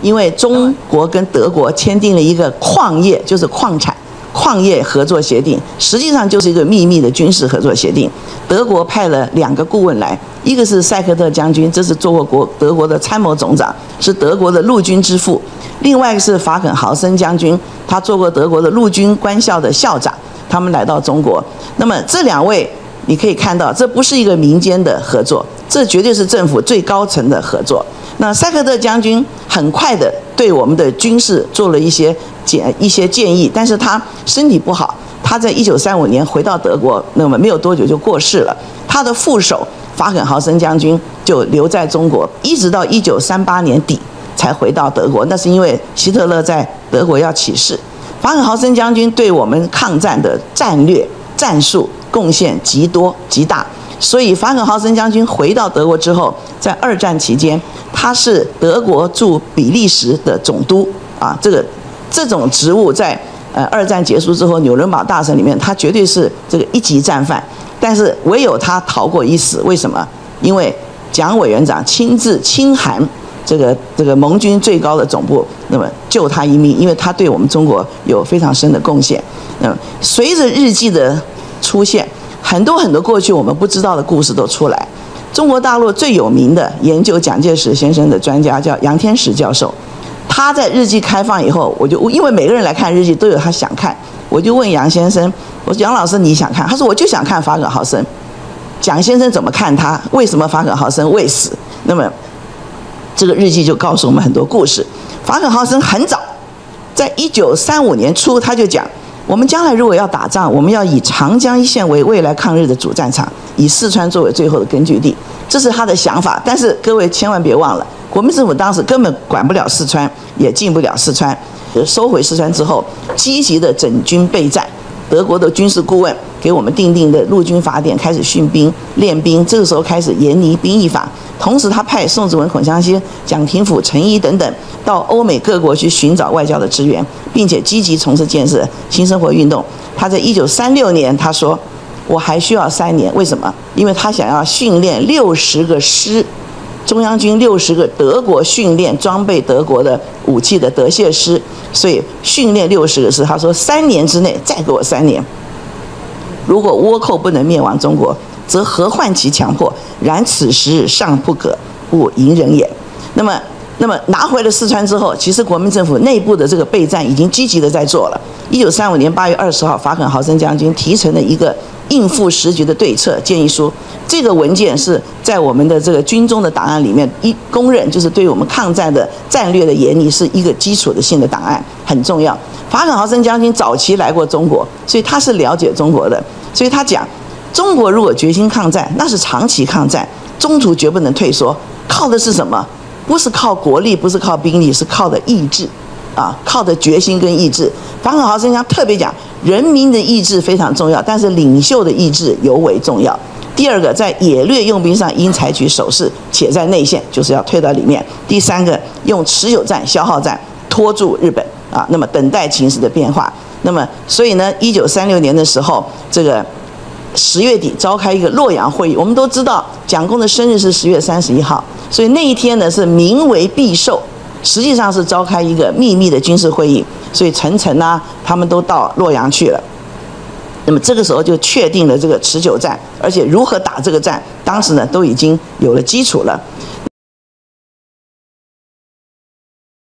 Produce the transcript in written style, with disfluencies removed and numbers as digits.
因为中国跟德国签订了一个矿业，就是矿业合作协定，实际上就是一个秘密的军事合作协定。德国派了2个顾问来，一个是塞克特将军，这是做过德国的参谋总长，是德国的陆军之父；另外一个是法肯豪森将军，他做过德国的陆军官校的校长。他们来到中国，那么这2位你可以看到，这不是一个民间的合作，这绝对是政府最高层的合作。那塞克特将军很快的对我们的军事做了一些建议，但是他身体不好，他在1935年回到德国，那么没有多久就过世了。他的副手法肯豪森将军就留在中国，一直到1938年底才回到德国。那是因为希特勒在德国要起事。法肯豪森将军对我们抗战的战略战术贡献极多极大，所以法肯豪森将军回到德国之后，在2战期间，他是德国驻比利时的总督啊，这种职务在2战结束之后，纽伦堡大审里面，他绝对是这个1级战犯，但是唯有他逃过一死。为什么？因为蒋委员长亲自亲函这个盟军最高的总部，那么救他一命，因为他对我们中国有非常深的贡献。随着日记的出现，很多过去我们不知道的故事都出来。中国大陆最有名的研究蒋介石先生的专家叫杨天石教授，他在日记开放以后，因为每个人来看日记都有他想看，我就问杨先生，我说杨老师你想看？他说我就想看法肯豪森。蒋先生怎么看他？为什么法肯豪森未死？那么这个日记就告诉我们很多故事。法肯豪森很早，在1935年初他就讲，我们将来如果要打仗，我们要以长江一线为未来抗日的主战场，以四川作为最后的根据地，这是他的想法。但是各位千万别忘了，国民政府当时根本管不了四川，也进不了四川，收回四川之后，积极的整军备战。德国的军事顾问给我们订定的陆军法典，开始训兵练兵，这个时候开始研拟兵役法。同时他派宋子文、孔祥熙、蒋廷甫、陈仪等等到欧美各国去寻找外交的支援，并且积极从事建设新生活运动。他在1936年他说，我还需要3年，为什么？因为他想要训练60个师，中央军60个德国训练装备德国的武器的德械师，所以训练60个师。他说3年之内再给我3年，如果倭寇不能灭亡中国，则何患其强迫？然此时尚不可，勿隐忍也。那么拿回了四川之后，其实国民政府内部的这个备战已经积极的在做了。1935年8月20号，法肯豪森将军提成了一个应付时局的对策建议书。这个文件是在我们的这个军中的档案里面公认，就是对我们抗战的战略的研拟是一个基础的性的档案，很重要。法肯豪森将军早期来过中国，所以他是了解中国的，所以他讲，中国如果决心抗战，那是长期抗战，中途绝不能退缩。靠的是什么？不是靠国力，不是靠兵力，是靠的意志啊，靠的决心跟意志。法肯豪森将特别讲，人民的意志非常重要，但是领袖的意志尤为重要。第二个，在野掠用兵上应采取守势，且在内线，就是要退到里面。第三个，用持久战、消耗战拖住日本啊，那么等待情势的变化。那么，所以呢，1936年的时候，这个10月底召开一个洛阳会议。我们都知道，蒋公的生日是10月31号，所以那一天呢是名为必寿，实际上是召开一个秘密的军事会议。所以陈诚啊，他们都到洛阳去了。那么这个时候就确定了这个持久战，而且如何打这个战，当时呢都已经有了基础了。